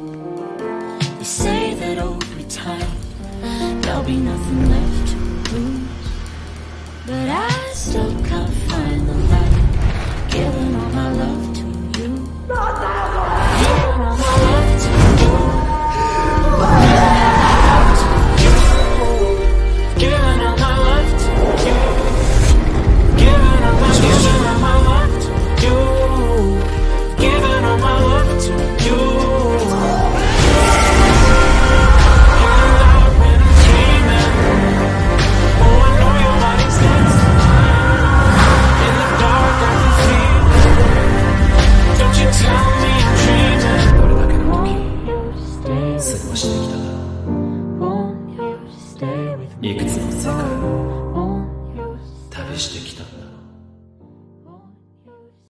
They say that over time there'll be nothing left to lose, but I still can't find the light.